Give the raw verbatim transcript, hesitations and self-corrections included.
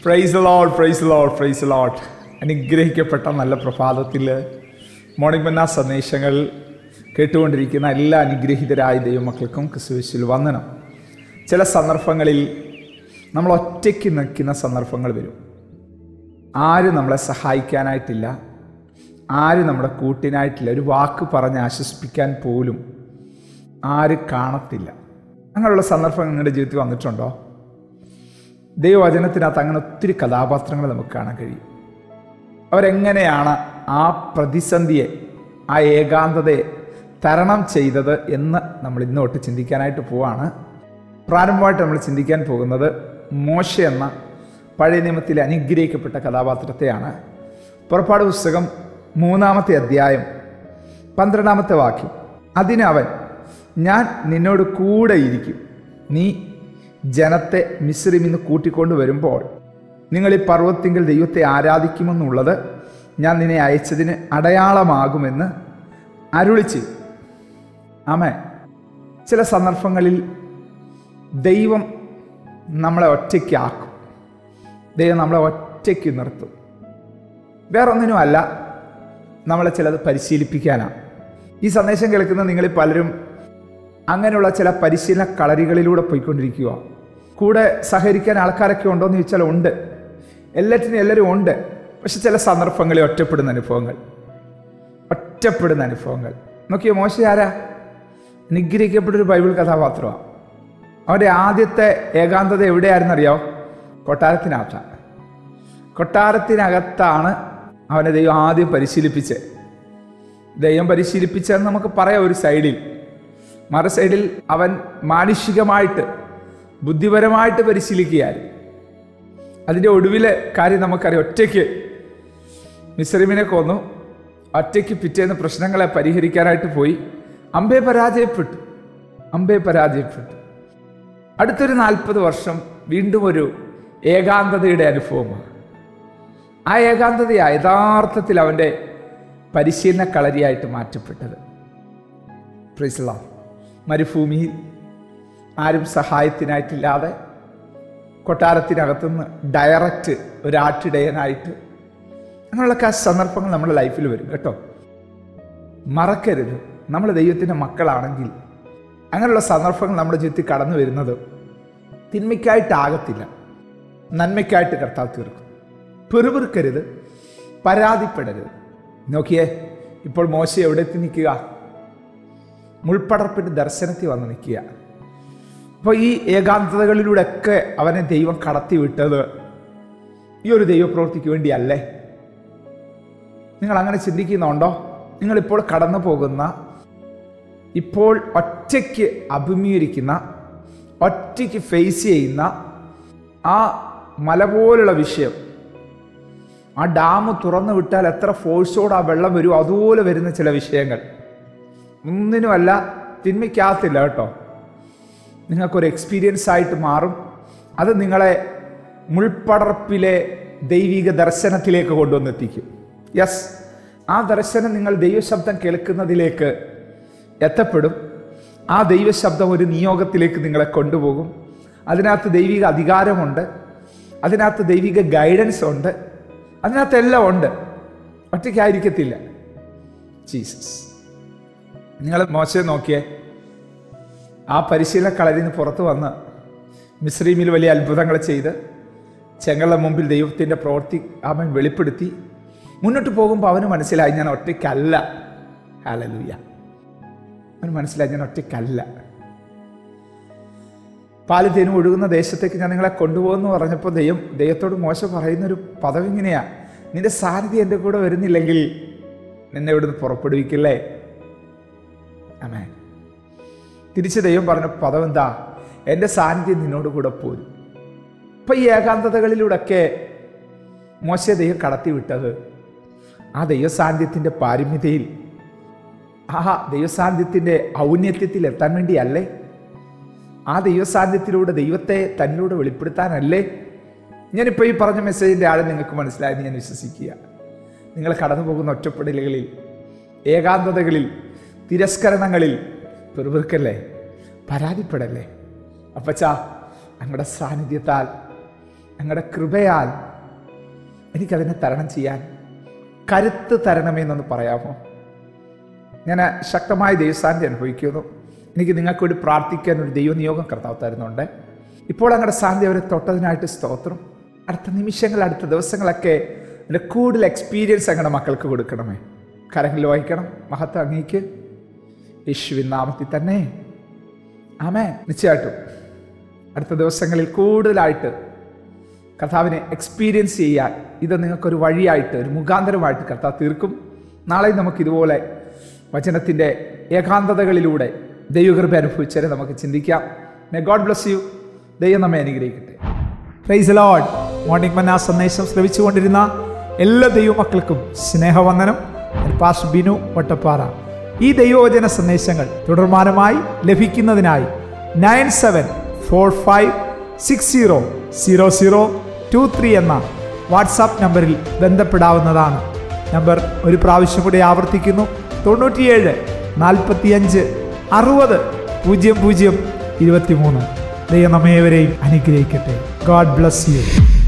Price lord, praise lord, praise lord. അനുഗ്രഹിക്കപ്പെട്ട നല്ല പ്രഭാതത്തിൽ മോർണിംഗ് മന്ന സന്ദേശങ്ങൾ കേട്ടുകൊണ്ടിരിക്കുന്ന എല്ലാ അനുഗ്രഹീതരായ ദൈവമക്കൾക്കും ക്രിസ്തുയേശുവിൽ വന്ദനം. ചില സന്ദർഭങ്ങളിൽ നമ്മൾ ഒറ്റയ്ക്ക് നിൽക്കുന്ന സന്ദർഭങ്ങൾ വരും. ആരും നമ്മളെ സഹായിക്കാനായിട്ടില്ല, ആരും നമ്മുടെ കൂട്ടിനായിട്ടില്ല, ഒരു വാക്ക് പറഞ്ഞ് ആശ്വസിപ്പിക്കാൻ പോലും ആരും കാണത്തില്ല. അങ്ങനെയുള്ള സന്ദർഭം നിങ്ങളുടെ ജീവിതത്തിൽ വന്നിട്ടുണ്ടോ? ദൈവവചനത്തിനകത്ത് അങ്ങനെ ഒത്തിരി കഥാപാത്രങ്ങൾ നമുക്ക് കാണാൻ കഴിയും. അവരെങ്ങനെയാണ് ആ പ്രതിസന്ധിയെ, ആ ഏകാന്തതയെ തരണം ചെയ്തത് എന്ന് നമ്മൾ ഇന്നോട്ട് ചിന്തിക്കാനായിട്ട് പോവാണ്. പ്രാരംഭമായിട്ട് നമ്മൾ ചിന്തിക്കാൻ പോകുന്നത് മോശ എന്ന പഴയ നിയമത്തിലെ അനുഗ്രഹിക്കപ്പെട്ട കഥാപാത്രത്തെയാണ്. പുറപ്പാട് പുസ്തകം മൂന്നാമത്തെ അധ്യായം പന്ത്രണ്ടാമത്തെ വാക്യം. അതിനവൻ, ഞാൻ നിന്നോട് കൂടെ ഇരിക്കും, നീ ജനത്തെ മിസ്രിൽ നിന്ന് കൂട്ടിക്കൊണ്ട് വരുമ്പോൾ നിങ്ങൾ ഈ പർവ്വതത്തിങ്കൽ ദൈവത്തെ ആരാധിക്കുമെന്നുള്ളത് ഞാൻ നിന്നെ അയച്ചതിന് അടയാളമാകുമെന്ന് അരുളിച്ചു. ആമേൻ. ചില സന്ദർഭങ്ങളിൽ ദൈവം നമ്മളെ ഒറ്റയ്ക്കാക്കും, ദൈവം നമ്മളെ ഒറ്റയ്ക്ക് നിർത്തും. വേറൊന്നിനുമല്ല, നമ്മളെ ചിലത് പരിശീലിപ്പിക്കാനാണ്. ഈ സന്ദേശം കേൾക്കുന്ന നിങ്ങളിൽ പലരും അങ്ങനെയുള്ള ചില പരിശീലന കളരികളിലൂടെ പോയിക്കൊണ്ടിരിക്കുക. കൂടെ സഹകരിക്കാൻ ആൾക്കാരൊക്കെ ഉണ്ടോ എന്ന് ചോദിച്ചാൽ ഉണ്ട്, എല്ലാറ്റിനും എല്ലാവരും ഉണ്ട്. പക്ഷെ ചില സന്ദർഭങ്ങളിൽ ഒറ്റപ്പെടുന്ന അനുഭവങ്ങൾ ഒറ്റപ്പെടുന്ന അനുഭവങ്ങൾ നോക്കിയോ. മോശ ആരാ? നിഗ്രഹിക്കപ്പെട്ടൊരു ബൈബിൾ കഥാപാത്രമാണ്. അവൻ്റെ ആദ്യത്തെ ഏകാന്തത എവിടെയായിരുന്നറിയാമോ? കൊട്ടാരത്തിനകത്താണ്. കൊട്ടാരത്തിനകത്താണ് അവനെ ദൈവം ആദ്യം പരിശീലിപ്പിച്ചത്. ദൈവം പരിശീലിപ്പിച്ചതെന്ന് നമുക്ക് പറയാം ഒരു സൈഡിൽ. മറു സൈഡിൽ അവൻ മാനുഷികമായിട്ട് ബുദ്ധിപരമായിട്ട് പരിശീലിക്കുകയായിരുന്നു. അതിൻ്റെ ഒടുവിലെ കാര്യം നമുക്കറിയാം. ഒറ്റയ്ക്ക് മിസ്രൈമിനെ കൊന്നു, ഒറ്റയ്ക്ക് പിറ്റേന്ന് പ്രശ്നങ്ങളെ പരിഹരിക്കാനായിട്ട് പോയി. അമ്പേ പരാജയപ്പെട്ടു, അമ്പേ പരാജയപ്പെട്ടു. അടുത്തൊരു നാൽപ്പത് വർഷം വീണ്ടും ഒരു ഏകാന്തതയുടെ അനുഭവമാണ്. ആ ഏകാന്തതയാണ് യഥാർത്ഥത്തിൽ അവൻ്റെ പരിശീലന കളരിയായിട്ട് മാറ്റപ്പെട്ടത്. Praise the lord. മരുഭൂമിയിൽ ആരും സഹായത്തിനായിട്ടില്ലാതെ കൊട്ടാരത്തിനകത്തുനിന്ന് ഡയറക്റ്റ് ഒരാട്ടിടയനായിട്ട്, അങ്ങനെയുള്ളൊക്കെ ആ സന്ദർഭങ്ങൾ നമ്മുടെ ലൈഫിൽ വരും കേട്ടോ. മറക്കരുത്, നമ്മൾ ദൈവത്തിൻ്റെ മക്കളാണെങ്കിൽ അങ്ങനെയുള്ള സന്ദർഭങ്ങൾ നമ്മുടെ ജീവിതത്തിൽ കടന്നു വരുന്നത് തിന്മയ്ക്കായിട്ടാകത്തില്ല, നന്മയ്ക്കായിട്ട് കർത്താവ് തീർക്കും. പെറുപിറുക്കരുത്, പരാതിപ്പെടരുത്. നോക്കിയേ, ഇപ്പോൾ മോശ എവിടെ എത്തി നിൽക്കുക? മുൾപ്പടർപ്പിൻ്റെ ദർശനത്തിൽ വന്ന് നിൽക്കുക. അപ്പോൾ ഈ ഏകാന്തതകളിലൂടെയൊക്കെ അവനെ ദൈവം കടത്തി വിട്ടത് ഈ ഒരു ദൈവപ്രവൃത്തിക്ക് വേണ്ടിയല്ലേ? നിങ്ങൾ അങ്ങനെ ചിന്തിക്കുന്നുണ്ടോ? നിങ്ങളിപ്പോൾ കടന്നു പോകുന്ന, ഇപ്പോൾ ഒറ്റയ്ക്ക് അഭിമുഖീകരിക്കുന്ന, ഒറ്റയ്ക്ക് ഫേസ് ചെയ്യുന്ന ആ മല പോലുള്ള വിഷയം, ആ ഡാം തുറന്നു വിട്ടാൽ എത്ര ഫോഴ്സോട് ആ വെള്ളം വരും, അതുപോലെ വരുന്ന ചില വിഷയങ്ങൾ ഒന്നിനുമല്ല, തിന്മയ്ക്കാകത്തില്ല കേട്ടോ. നിങ്ങൾക്കൊരു എക്സ്പീരിയൻസ് ആയിട്ട് മാറും. അത് നിങ്ങളെ മുൾപ്പടർപ്പിലെ ദൈവിക ദർശനത്തിലേക്ക് കൊണ്ടുവന്നെത്തിക്കും. യെസ്, ആ ദർശനം നിങ്ങൾ ദൈവശബ്ദം കേൾക്കുന്നതിലേക്ക് എത്തപ്പെടും. ആ ദൈവശബ്ദം ഒരു നിയോഗത്തിലേക്ക് നിങ്ങളെ കൊണ്ടുപോകും. അതിനകത്ത് ദൈവിക അധികാരമുണ്ട്, അതിനകത്ത് ദൈവിക ഗൈഡൻസ് ഉണ്ട്, അതിനകത്തെല്ലാം ഉണ്ട്. ഒറ്റയ്ക്കായിരിക്കത്തില്ല. ജീസസ്. നിങ്ങൾ മോശയെ നോക്കിയേ, ആ പരിശീലന കളരിയിൽ നിന്ന് പുറത്തു വന്ന് മിസ്രൈമിൽ വലിയ അത്ഭുതങ്ങൾ ചെയ്ത് ചെങ്ങളുടെ മുമ്പിൽ ദൈവത്തിൻ്റെ പ്രവൃത്തി അവൻ വെളിപ്പെടുത്തി മുന്നോട്ട് പോകുമ്പോൾ അവന് മനസ്സിലായി, ഞാൻ ഒറ്റയ്ക്കല്ല. ഹല്ലേലൂയ. അവന് മനസ്സിലായി, ഞാൻ ഒറ്റയ്ക്കല്ല. പാല് തേനും ഒഴുകുന്ന ദേശത്തേക്ക് ഞാൻ നിങ്ങളെ കൊണ്ടുപോകുമെന്ന് പറഞ്ഞപ്പോൾ ദൈവം ദൈവത്തോട് മോശ പറയുന്നൊരു പദവി ഇങ്ങനെയാ, നിന്റെ സാന്നിധ്യം എൻ്റെ കൂടെ വരുന്നില്ലെങ്കിൽ നിന്നെ ഇവിടുന്ന് പുറപ്പെടുവിക്കില്ലേ? ആമേൻ. തിരിച്ച് ദൈവം പറഞ്ഞ പദം എന്താ? എൻ്റെ സാന്നിധ്യം നിന്നോട് കൂടെ പോരും. അപ്പം ഈ ഏകാന്തതകളിലൂടെയൊക്കെ മോശയെ ദൈവം കടത്തി വിട്ടത് ആ ദൈവസാന്നിധ്യത്തിൻ്റെ പാരമ്യതയിൽ, ആ ദൈവസാന്നിധ്യത്തിൻ്റെ ഔന്നത്യത്തിൽ എത്താൻ വേണ്ടിയല്ലേ? ആ ദൈവസാന്നിധ്യത്തിലൂടെ ദൈവത്തെ തന്നിലൂടെ വെളിപ്പെടുത്താനല്ലേ? ഞാനിപ്പോൾ ഈ പറഞ്ഞ മെസ്സേജിൻ്റെ ആഴം നിങ്ങൾക്ക് മനസ്സിലായെന്ന് ഞാൻ വിശ്വസിക്കുക. നിങ്ങൾ കടന്നു പോകുന്ന ഒറ്റപ്പെടലുകളിൽ, ഏകാന്തതകളിൽ, തിരസ്കരണങ്ങളിൽ പെറുപിറുക്കല്ലേ, പരാതിപ്പെടല്ലേ. അപ്പച്ചാ, അങ്ങയുടെ സാന്നിധ്യത്താൽ ഞങ്ങളുടെ കൃപയാൽ എനിക്കതിനെ തരണം ചെയ്യാൻ കരുത്ത് തരണമെന്നൊന്ന് പറയാമോ? ഞാൻ ശക്തമായ ദൈവസാന്നിധ്യം അനുഭവിക്കുന്നു. എനിക്ക് നിങ്ങൾക്ക് വേണ്ടി പ്രാർത്ഥിക്കാൻ ഒരു ദൈവനിയോഗം കർത്താവ് തരുന്നുണ്ട്. ഇപ്പോൾ അങ്ങയുടെ സാന്നിധ്യം അവരെ തൊട്ടതിനായിട്ട് സ്തോത്രം. അടുത്ത നിമിഷങ്ങൾ, അടുത്ത ദിവസങ്ങളൊക്കെ അതിൻ്റെ കൂടുതൽ എക്സ്പീരിയൻസ് അങ്ങയുടെ മക്കൾക്ക് കൊടുക്കണമേ. കരങ്ങളിൽ വഹിക്കണം. മഹത്വം അങ്ങേക്ക് യേശുവിൻ നാമത്തിൽ തന്നെ ആമേൻ. നിശ്ചയമായിട്ടും അടുത്ത ദിവസങ്ങളിൽ കൂടുതലായിട്ട് കർത്താവിനെ എക്സ്പീരിയൻസ് ചെയ്യാൻ ഇത് നിങ്ങൾക്കൊരു വഴിയായിട്ട്, ഒരു മുഖാന്തരമായിട്ട് കർത്താവ് തീർക്കും. നാളെ നമുക്കിതുപോലെ വചനത്തിൻ്റെ ഏകാന്തതകളിലൂടെ ദൈവകൃപ അനുഭവിച്ചാൽ നമുക്ക് ചിന്തിക്കാം. May God bless you. ദൈവം നമ്മെ അനുഗ്രഹിക്കട്ടെ. Praise the lord. Morning manna സന്ദേശം ശ്രവിച്ചുകൊണ്ടിരുന്ന എല്ലാ ദൈവമക്കൾക്കും സ്നേഹവന്ദനം. പാസ്റ്റർ ബിനു വട്ടപ്പാറ. ഈ ദൈവവചന സന്ദേശങ്ങൾ തുടർമാനമായി ലഭിക്കുന്നതിനായി nine seven four five six zero zero zero two three എന്ന വാട്സാപ്പ് നമ്പറിൽ ബന്ധപ്പെടാവുന്നതാണ്. നമ്പർ ഒരു പ്രാവശ്യം കൂടി ആവർത്തിക്കുന്നു: തൊണ്ണൂറ്റിയേഴ് നാൽപ്പത്തിയഞ്ച് അറുപത് പൂജ്യം പൂജ്യം ഇരുപത്തി മൂന്ന്. ദൈവം നമ്മേവരെയും അനുഗ്രഹിക്കട്ടെ. God bless U.